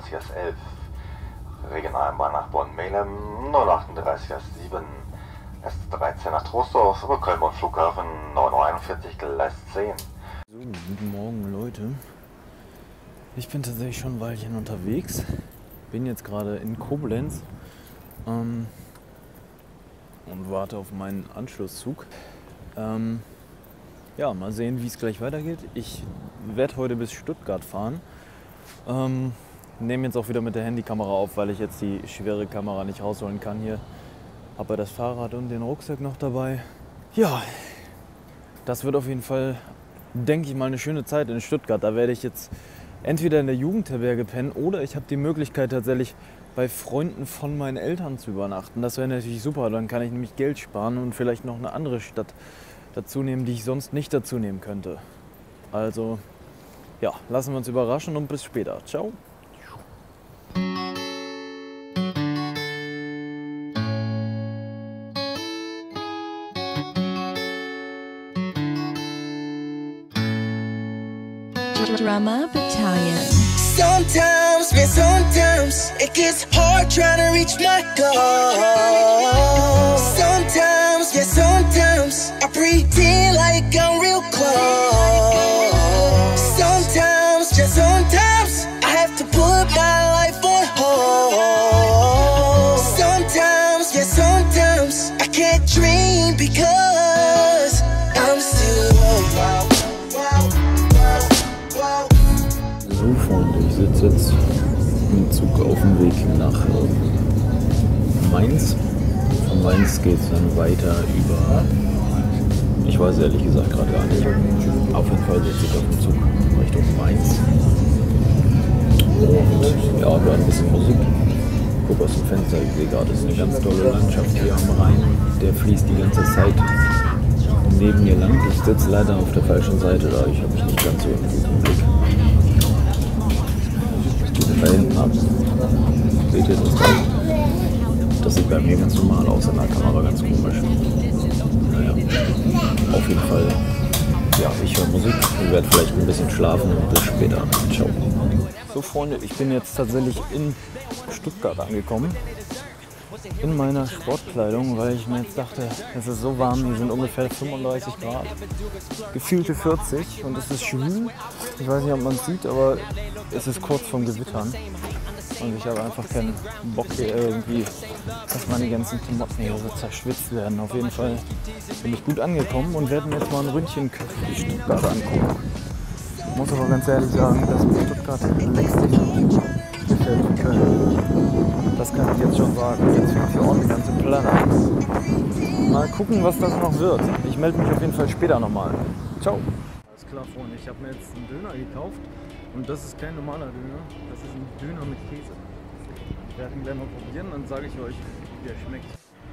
03811. Regionalbahn nach Bonn-Melem 03817. S13 nach Troisdorf über Köln-Bonn Flughafen 9:41 Gleis 10. So, guten Morgen Leute. Ich bin tatsächlich schon ein Weilchen unterwegs. Bin jetzt gerade in Koblenz und warte auf meinen Anschlusszug. Ja, mal sehen, wie es gleich weitergeht. Ich werde heute bis Stuttgart fahren. Nehme jetzt auch wieder mit der Handykamera auf, weil ich jetzt die schwere Kamera nicht rausholen kann hier. Habe das Fahrrad und den Rucksack noch dabei. Ja, das wird auf jeden Fall, denke ich mal, eine schöne Zeit in Stuttgart. Da werde ich jetzt entweder in der Jugendherberge pennen oder ich habe die Möglichkeit tatsächlich bei Freunden von meinen Eltern zu übernachten. Das wäre natürlich super, dann kann ich nämlich Geld sparen und vielleicht noch eine andere Stadt dazu nehmen, die ich sonst nicht dazu nehmen könnte. Also ja, lassen wir uns überraschen und bis später. Ciao. Drama Battalion. Sometimes, man, sometimes it gets hard trying to reach my goal. Sometimes, yeah, sometimes I pretend like I'm real close. Sometimes, just sometimes I have to put my life on hold. Sometimes, yeah, sometimes I can't dream because I'm still wild. So Freunde, ich sitze jetzt im Zug auf dem Weg nach Mainz. Von Mainz geht es dann weiter über, ich weiß ehrlich gesagt gerade gar nicht. Auf jeden Fall sitze ich auf dem Zug Richtung Mainz. Und ja, da ein bisschen Musik. Guck aus dem Fenster, ich sehe gerade, es ist eine ganz tolle Landschaft hier am Rhein. Der fließt die ganze Zeit neben mir lang. Ich sitze leider auf der falschen Seite, da ich habe mich nicht ganz so im guten Blick. Da hinten ab. Seht ihr das da? Das sieht bei mir ganz normal aus in der Kamera, ganz komisch. Naja, auf jeden Fall. Ja, ich höre Musik und werde vielleicht ein bisschen schlafen und bis später. Ciao. So Freunde, ich bin jetzt tatsächlich in Stuttgart angekommen. In meiner Sportkleidung, weil ich mir jetzt dachte, es ist so warm, hier sind ungefähr 35 Grad, gefühlte 40 und es ist schwül. Ich weiß nicht, ob man es sieht, aber es ist kurz vorm Gewittern und ich habe einfach keinen Bock hier irgendwie, dass meine ganzen Klamotten hier so zerschwitzt werden. Auf jeden Fall bin ich gut angekommen und werde mir jetzt mal ein Ründchen durch Stuttgart angucken. Ich muss aber ganz ehrlich sagen, dass mir Stuttgart längst nicht so gut gefällt wie Köln. Das kann ich jetzt schon sagen. Jetzt fängt hier ordentlich an zu planen. Mal gucken, was das noch wird. Ich melde mich auf jeden Fall später nochmal. Ciao. Alles klar, Freunde. Ich habe mir jetzt einen Döner gekauft. Und das ist kein normaler Döner. Das ist ein Döner mit Käse. Ich werde ihn gleich mal probieren, dann sage ich euch, wie er schmeckt.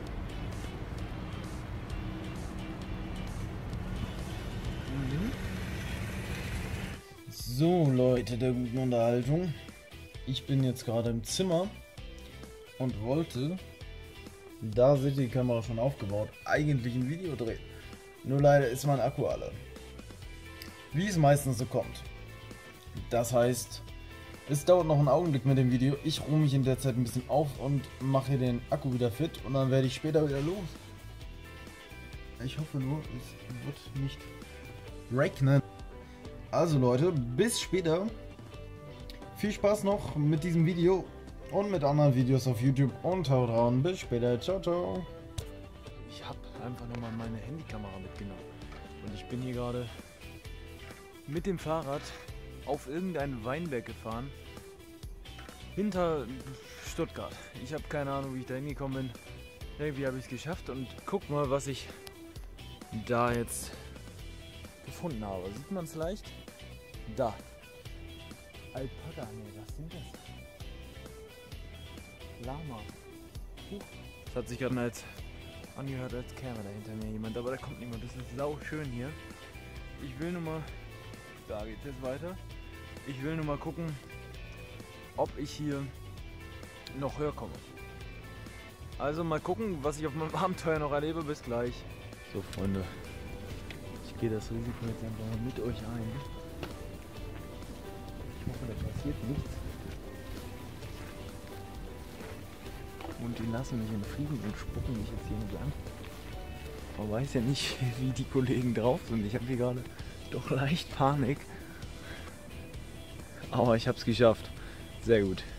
So Leute der guten Unterhaltung. Ich bin jetzt gerade im Zimmer und wollte, da seht ihr die Kamera schon aufgebaut, eigentlich ein Video drehen. Nur leider ist mein Akku alle. Wie es meistens so kommt. Das heißt, es dauert noch einen Augenblick mit dem Video. Ich ruhe mich in der Zeit ein bisschen auf und mache den Akku wieder fit und dann werde ich später wieder los. Ich hoffe nur, es wird nicht regnen. Also Leute, bis später. Viel Spaß noch mit diesem Video und mit anderen Videos auf YouTube und haut rein. Bis später. Ciao, ciao. Ich habe einfach nochmal meine Handykamera mitgenommen. Und ich bin hier gerade mit dem Fahrrad auf irgendeinen Weinberg gefahren. Hinter Stuttgart. Ich habe keine Ahnung, wie ich da hingekommen bin. Irgendwie habe ich es geschafft und guck mal, was ich da jetzt gefunden habe. Sieht man es leicht? Da. Alpaka, ne, was sind das? Lama. Das hat sich gerade angehört, als käme da hinter mir jemand, aber da kommt niemand. Das ist sau schön hier. Ich will nur mal, da geht es jetzt weiter. Ich will nur mal gucken, ob ich hier noch höher komme. Also mal gucken, was ich auf meinem Abenteuer noch erlebe. Bis gleich. So Freunde, ich gehe das Risiko jetzt einfach mal mit euch ein. Ich hoffe, da passiert nichts. und die lassen mich in Frieden und spucken mich jetzt hier nicht an. Man weiß ja nicht, wie die Kollegen drauf sind. Ich habe hier gerade doch leicht Panik. Aber ich habe es geschafft. Sehr gut.